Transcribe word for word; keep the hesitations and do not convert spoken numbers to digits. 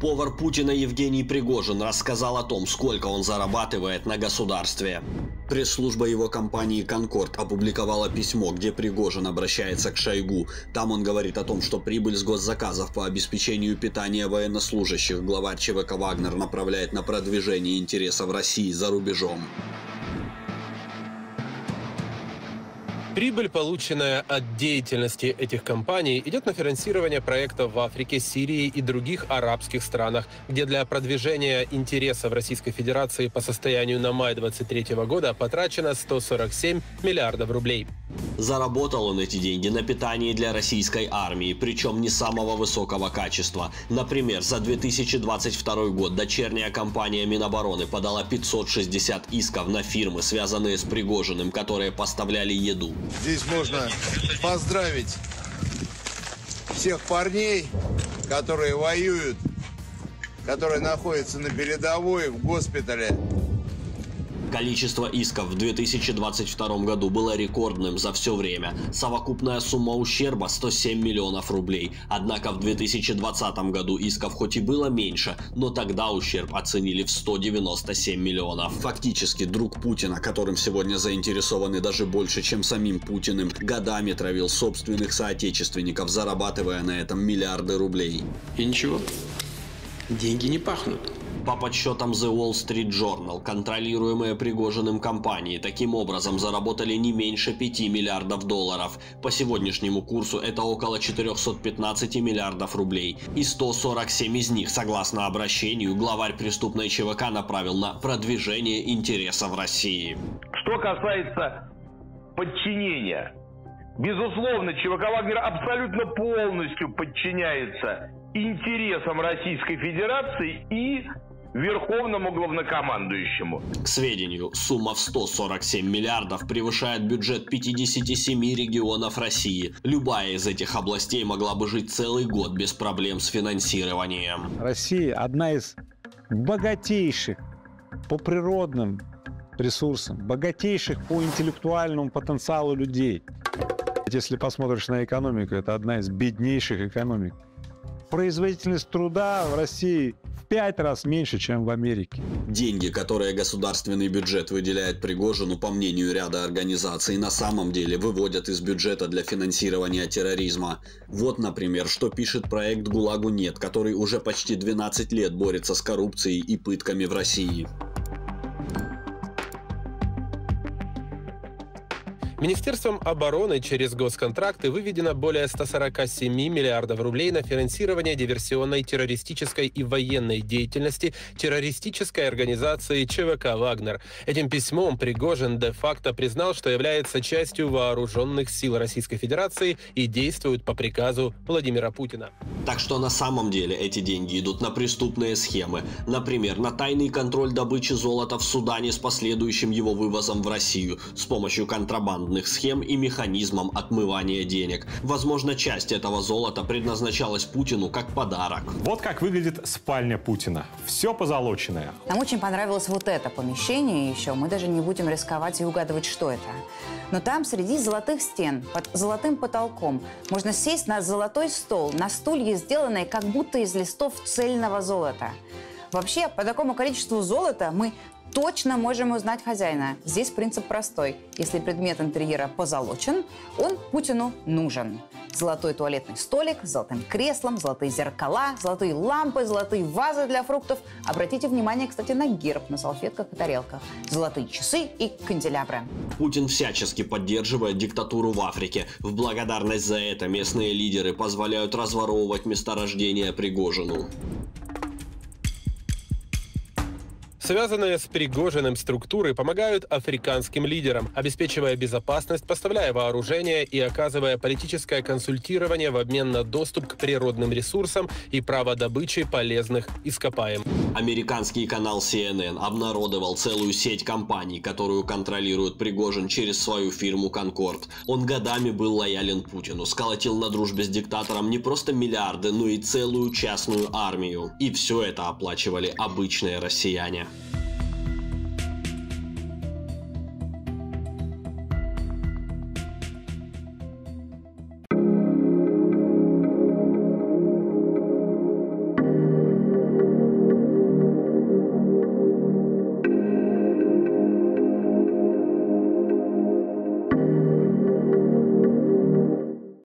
Повар Путина Евгений Пригожин рассказал о том, сколько он зарабатывает на государстве. Пресс-служба его компании «Конкорд» опубликовала письмо, где Пригожин обращается к Шойгу. Там он говорит о том, что прибыль с госзаказов по обеспечению питания военнослужащих главарь ЧВК «Вагнер» направляет на продвижение интересов России за рубежом. Прибыль, полученная от деятельности этих компаний, идет на финансирование проектов в Африке, Сирии и других арабских странах, где для продвижения интересов Российской Федерации по состоянию на май две тысячи двадцать третьего года потрачено сто сорок семь миллиардов рублей. Заработал он эти деньги на питании для российской армии, причем не самого высокого качества. Например, за две тысячи двадцать второй год дочерняя компания Минобороны подала пятьсот шестьдесят исков на фирмы, связанные с Пригожиным, которые поставляли еду. Здесь можно поздравить всех парней, которые воюют, которые находятся на передовой, в госпитале. Количество исков в две тысячи двадцать втором году было рекордным за все время. Совокупная сумма ущерба – сто семь миллионов рублей. Однако в две тысячи двадцатом году исков хоть и было меньше, но тогда ущерб оценили в сто девяносто семь миллионов. Фактически друг Путина, которым сегодня заинтересованы даже больше, чем самим Путиным, годами травил собственных соотечественников, зарабатывая на этом миллиарды рублей. И ничего, деньги не пахнут. По подсчетам The Wall Street Journal, контролируемые Пригожиным компании таким образом заработали не меньше пяти миллиардов долларов. По сегодняшнему курсу это около четырёхсот пятнадцати миллиардов рублей. И сто сорок семь из них, согласно обращению, главарь преступной ЧВК направил на продвижение интересов России. Что касается подчинения, безусловно, ЧВК «Вагнер» абсолютно полностью подчиняется интересам Российской Федерации и Верховному главнокомандующему. К сведению, сумма в сто сорок семь миллиардов превышает бюджет пятидесяти семи регионов России. Любая из этих областей могла бы жить целый год без проблем с финансированием. Россия одна из богатейших по природным ресурсам, богатейших по интеллектуальному потенциалу людей. Если посмотришь на экономику, это одна из беднейших экономик. Производительность труда в России в пять раз меньше, чем в Америке. Деньги, которые государственный бюджет выделяет Пригожину, по мнению ряда организаций, на самом деле выводят из бюджета для финансирования терроризма. Вот, например, что пишет проект «ГУЛАГу нет», который уже почти двенадцать лет борется с коррупцией и пытками в России. Министерством обороны через госконтракты выведено более ста сорока семи миллиардов рублей на финансирование диверсионной, террористической и военной деятельности террористической организации ЧВК «Вагнер». Этим письмом Пригожин де-факто признал, что является частью вооруженных сил Российской Федерации и действует по приказу Владимира Путина. Так что на самом деле эти деньги идут на преступные схемы. Например, на тайный контроль добычи золота в Судане с последующим его вывозом в Россию с помощью контрабанды схем и механизмом отмывания денег. Возможно, часть этого золота предназначалась Путину как подарок. Вот как выглядит спальня Путина. Все позолоченное. Нам очень понравилось вот это помещение еще. Мы даже не будем рисковать и угадывать, что это. Но там среди золотых стен, под золотым потолком, можно сесть на золотой стол, на стулья, сделанные как будто из листов цельного золота. Вообще, по такому количеству золота мы точно можем узнать хозяина. Здесь принцип простой. Если предмет интерьера позолочен, он Путину нужен. Золотой туалетный столик с золотым креслом, золотые зеркала, золотые лампы, золотые вазы для фруктов. Обратите внимание, кстати, на герб на салфетках и тарелках. Золотые часы и канделябры. Путин всячески поддерживает диктатуру в Африке. В благодарность за это местные лидеры позволяют разворовывать месторождения Пригожину. Связанные с Пригожиным структуры помогают африканским лидерам, обеспечивая безопасность, поставляя вооружение и оказывая политическое консультирование в обмен на доступ к природным ресурсам и право добычи полезных ископаемых. Американский канал си эн эн обнародовал целую сеть компаний, которую контролирует Пригожин через свою фирму «Конкорд». Он годами был лоялен Путину, сколотил на дружбе с диктатором не просто миллиарды, но и целую частную армию. И все это оплачивали обычные россияне.